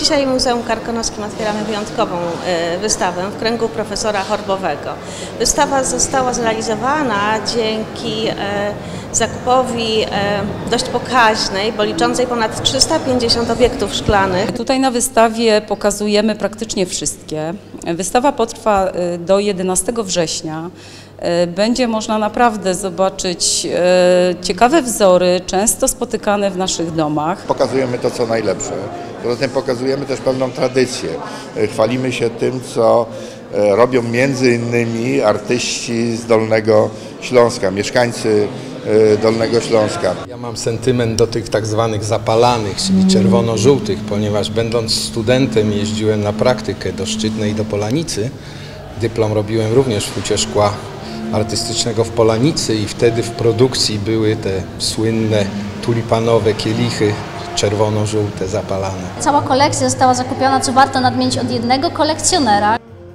Dzisiaj Muzeum Karkonoskim otwieramy wyjątkową wystawę w kręgu profesora Chorbowego. Wystawa została zrealizowana dzięki zakupowi dość pokaźnej, bo liczącej ponad 350 obiektów szklanych. Tutaj na wystawie pokazujemy praktycznie wszystkie. Wystawa potrwa do 11 września. Będzie można naprawdę zobaczyć ciekawe wzory, często spotykane w naszych domach. Pokazujemy to, co najlepsze. Poza tym pokazujemy też pewną tradycję. Chwalimy się tym, co robią między innymi artyści z Dolnego Śląska, mieszkańcy Dolnego Śląska. Ja mam sentyment do tych tak zwanych zapalanych, czyli czerwono-żółtych, ponieważ będąc studentem jeździłem na praktykę do Szczytnej i do Polanicy. Dyplom robiłem również w Hucie Szkła Artystycznego w Polanicy i wtedy w produkcji były te słynne tulipanowe kielichy czerwono-żółte, zapalane. Cała kolekcja została zakupiona, co warto nadmienić, od jednego kolekcjonera.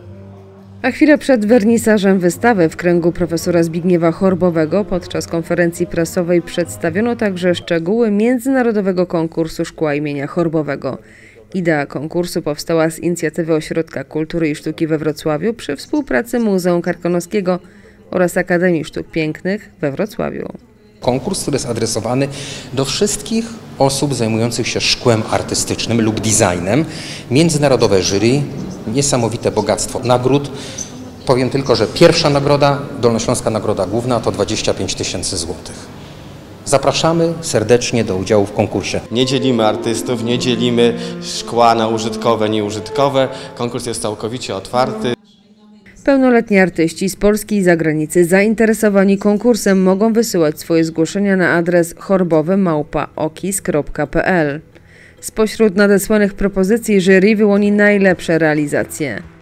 A chwilę przed wernisażem wystawy w kręgu profesora Zbigniewa Chorbowego podczas konferencji prasowej przedstawiono także szczegóły międzynarodowego konkursu szkła imienia Chorbowego. Idea konkursu powstała z inicjatywy Ośrodka Kultury i Sztuki we Wrocławiu przy współpracy Muzeum Karkonoskiego oraz Akademii Sztuk Pięknych we Wrocławiu. Konkurs, który jest adresowany do wszystkich osób zajmujących się szkłem artystycznym lub designem. Międzynarodowe jury, niesamowite bogactwo nagród. Powiem tylko, że pierwsza nagroda, Dolnośląska Nagroda Główna, to 25 tysięcy złotych. Zapraszamy serdecznie do udziału w konkursie. Nie dzielimy artystów, nie dzielimy szkła na użytkowe, nieużytkowe. Konkurs jest całkowicie otwarty. Pełnoletni artyści z Polski i zagranicy zainteresowani konkursem mogą wysyłać swoje zgłoszenia na adres chorbowy@okis.pl. Spośród nadesłanych propozycji jury wyłoni najlepsze realizacje.